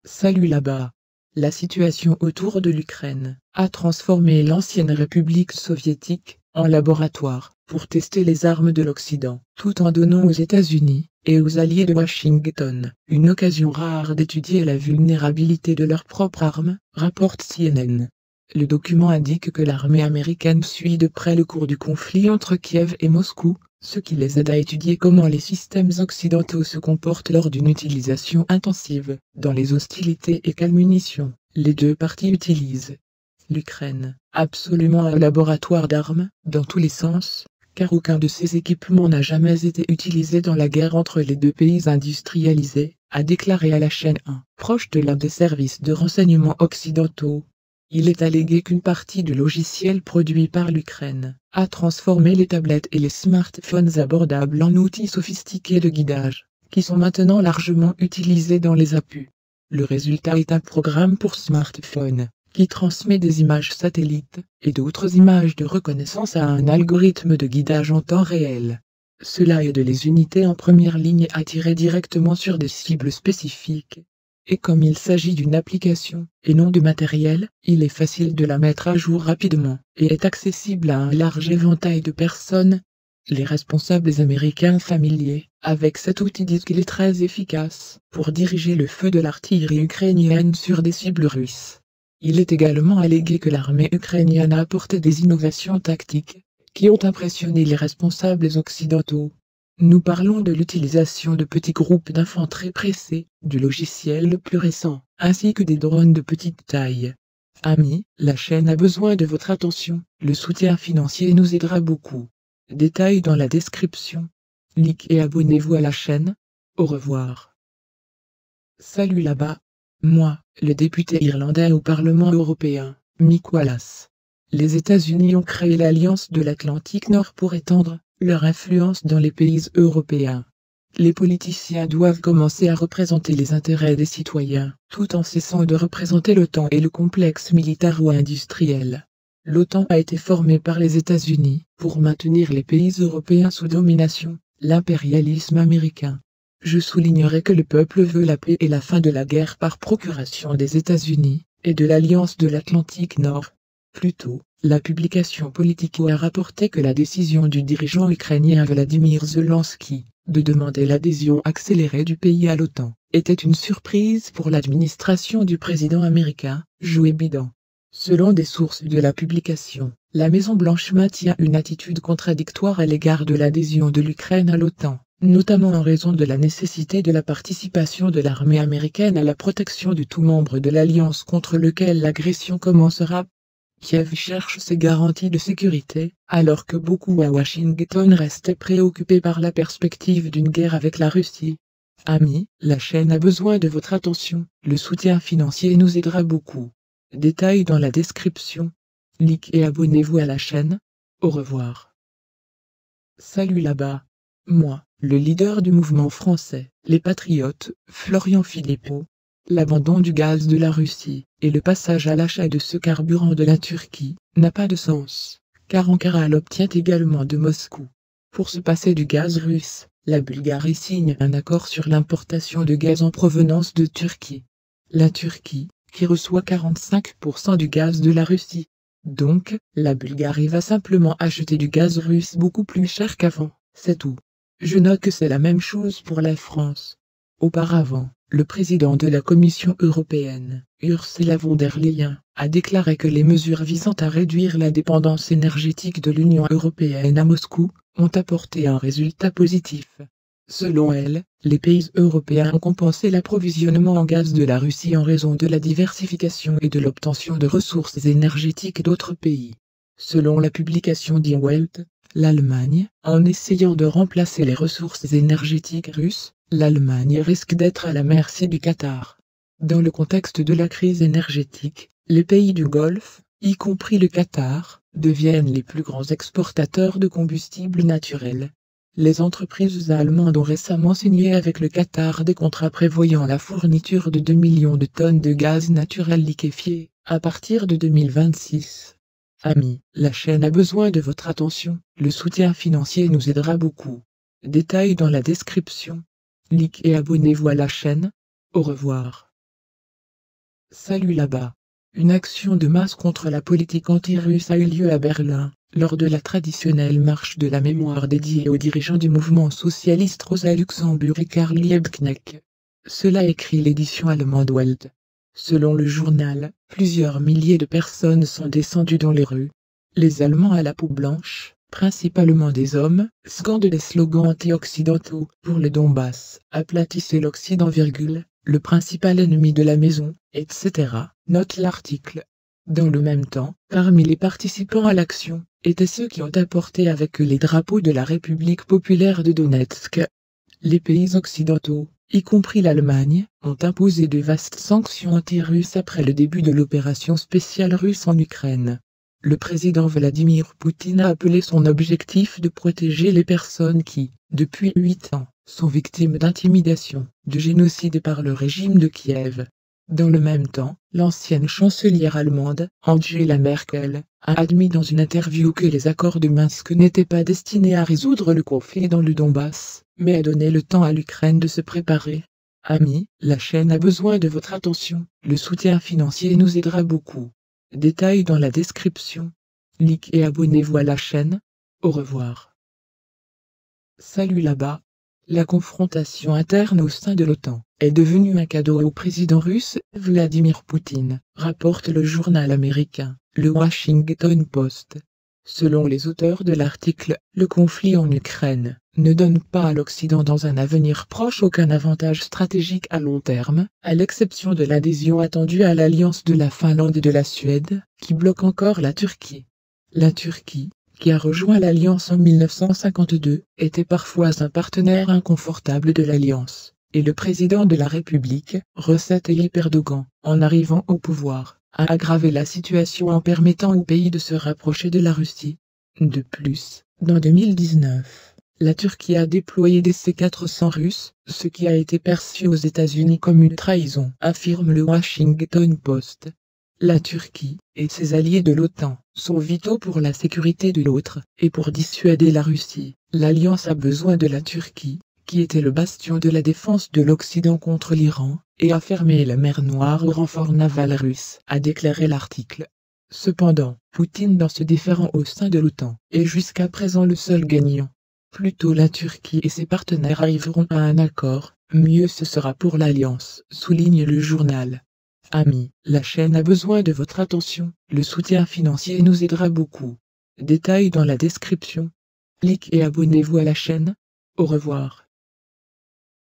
Salut là-bas. La situation autour de l'Ukraine a transformé l'ancienne République soviétique en laboratoire pour tester les armes de l'Occident, tout en donnant aux États-Unis et aux alliés de Washington une occasion rare d'étudier la vulnérabilité de leurs propres armes, rapporte CNN. Le document indique que l'armée américaine suit de près le cours du conflit entre Kiev et Moscou, ce qui les aide à étudier comment les systèmes occidentaux se comportent lors d'une utilisation intensive. Dans les hostilités et quelles munitions les deux parties utilisent. L'Ukraine, absolument un laboratoire d'armes, dans tous les sens, car aucun de ces équipements n'a jamais été utilisé dans la guerre entre les deux pays industrialisés, a déclaré à la chaîne 1, proche de l'un des services de renseignement occidentaux. Il est allégué qu'une partie du logiciel produit par l'Ukraine a transformé les tablettes et les smartphones abordables en outils sophistiqués de guidage, qui sont maintenant largement utilisés dans les APU. Le résultat est un programme pour smartphone, qui transmet des images satellites et d'autres images de reconnaissance à un algorithme de guidage en temps réel. Cela aide les unités en première ligne à tirer directement sur des cibles spécifiques. Et comme il s'agit d'une application, et non de matériel, il est facile de la mettre à jour rapidement, et est accessible à un large éventail de personnes. Les responsables américains familiers avec cet outil disent qu'il est très efficace pour diriger le feu de l'artillerie ukrainienne sur des cibles russes. Il est également allégué que l'armée ukrainienne a apporté des innovations tactiques, qui ont impressionné les responsables occidentaux. Nous parlons de l'utilisation de petits groupes d'infanterie pressés, du logiciel le plus récent, ainsi que des drones de petite taille. Amis, la chaîne a besoin de votre attention, le soutien financier nous aidera beaucoup. Détails dans la description. Likez et abonnez-vous à la chaîne. Au revoir. Salut là-bas. Moi, le député irlandais au Parlement européen, Mick Wallace. Les États-Unis ont créé l'Alliance de l'Atlantique Nord pour étendre leur influence dans les pays européens. Les politiciens doivent commencer à représenter les intérêts des citoyens, tout en cessant de représenter l'OTAN et le complexe militaro-industriel. L'OTAN a été formée par les États-Unis pour maintenir les pays européens sous domination, l'impérialisme américain. Je soulignerai que le peuple veut la paix et la fin de la guerre par procuration des États-Unis et de l'Alliance de l'Atlantique Nord. Plus tôt, la publication Politico a rapporté que la décision du dirigeant ukrainien Vladimir Zelensky de demander l'adhésion accélérée du pays à l'OTAN était une surprise pour l'administration du président américain, Joe Biden. Selon des sources de la publication, la Maison-Blanche maintient une attitude contradictoire à l'égard de l'adhésion de l'Ukraine à l'OTAN, notamment en raison de la nécessité de la participation de l'armée américaine à la protection de tout membre de l'alliance contre lequel l'agression commencera. Kiev cherche ses garanties de sécurité, alors que beaucoup à Washington restaient préoccupés par la perspective d'une guerre avec la Russie. Amis, la chaîne a besoin de votre attention, le soutien financier nous aidera beaucoup. Détails dans la description. Likez et abonnez-vous à la chaîne. Au revoir. Salut là-bas. Moi, le leader du mouvement français, les Patriotes, Florian Philippot. L'abandon du gaz de la Russie et le passage à l'achat de ce carburant de la Turquie n'a pas de sens, car Ankara l'obtient également de Moscou. Pour se passer du gaz russe, la Bulgarie signe un accord sur l'importation de gaz en provenance de Turquie. La Turquie, qui reçoit 45% du gaz de la Russie. Donc, la Bulgarie va simplement acheter du gaz russe beaucoup plus cher qu'avant, c'est tout. Je note que c'est la même chose pour la France. Auparavant, le président de la Commission européenne, Ursula von der Leyen, a déclaré que les mesures visant à réduire la dépendance énergétique de l'Union européenne à Moscou ont apporté un résultat positif. Selon elle, les pays européens ont compensé l'approvisionnement en gaz de la Russie en raison de la diversification et de l'obtention de ressources énergétiques d'autres pays. Selon la publication Die Welt, l'Allemagne, en essayant de remplacer les ressources énergétiques russes, l'Allemagne risque d'être à la merci du Qatar. Dans le contexte de la crise énergétique, les pays du Golfe, y compris le Qatar, deviennent les plus grands exportateurs de combustibles naturels. Les entreprises allemandes ont récemment signé avec le Qatar des contrats prévoyant la fourniture de 2 millions de tonnes de gaz naturel liquéfié, à partir de 2026. Amis, la chaîne a besoin de votre attention, le soutien financier nous aidera beaucoup. Détails dans la description. Likez et abonnez-vous à la chaîne. Au revoir. Salut là-bas. Une action de masse contre la politique anti-russe a eu lieu à Berlin, lors de la traditionnelle marche de la mémoire dédiée aux dirigeants du mouvement socialiste Rosa Luxemburg et Karl Liebknecht. Cela écrit l'édition allemande Welt. Selon le journal, plusieurs milliers de personnes sont descendues dans les rues. Les Allemands à la peau blanche, principalement des hommes, scandent des slogans anti-occidentaux pour le Donbass, aplatissez l'Occident, le principal ennemi de la maison, etc. Note l'article. Dans le même temps, parmi les participants à l'action, étaient ceux qui ont apporté avec eux les drapeaux de la République populaire de Donetsk. Les pays occidentaux, y compris l'Allemagne, ont imposé de vastes sanctions anti-russes après le début de l'opération spéciale russe en Ukraine. Le président Vladimir Poutine a appelé son objectif de protéger les personnes qui, depuis 8 ans, sont victimes d'intimidation, de génocide par le régime de Kiev. Dans le même temps, l'ancienne chancelière allemande, Angela Merkel, a admis dans une interview que les accords de Minsk n'étaient pas destinés à résoudre le conflit dans le Donbass, mais à donner le temps à l'Ukraine de se préparer. Amis, la chaîne a besoin de votre attention, le soutien financier nous aidera beaucoup. Détails dans la description. Likez et abonnez-vous à la chaîne. Au revoir. Salut là-bas. La confrontation interne au sein de l'OTAN est devenue un cadeau au président russe, Vladimir Poutine, rapporte le journal américain, le Washington Post. Selon les auteurs de l'article, le conflit en Ukraine ne donne pas à l'Occident dans un avenir proche aucun avantage stratégique à long terme, à l'exception de l'adhésion attendue à l'alliance de la Finlande et de la Suède, qui bloque encore la Turquie. La Turquie, qui a rejoint l'Alliance en 1952, était parfois un partenaire inconfortable de l'Alliance, et le président de la République, Recep Tayyip Erdogan, en arrivant au pouvoir, a aggravé la situation en permettant au pays de se rapprocher de la Russie. De plus, dans 2019, la Turquie a déployé des C-400 russes, ce qui a été perçu aux États-Unis comme une trahison, affirme le Washington Post. La Turquie, et ses alliés de l'OTAN, sont vitaux pour la sécurité de l'autre, et pour dissuader la Russie. L'Alliance a besoin de la Turquie, qui était le bastion de la défense de l'Occident contre l'Iran, et a fermé la mer Noire au renfort naval russe, a déclaré l'article. Cependant, Poutine dans ce différend au sein de l'OTAN, est jusqu'à présent le seul gagnant. Plus tôt la Turquie et ses partenaires arriveront à un accord, mieux ce sera pour l'Alliance, souligne le journal. Amis, la chaîne a besoin de votre attention, le soutien financier nous aidera beaucoup. Détails dans la description. Likez et abonnez-vous à la chaîne. Au revoir.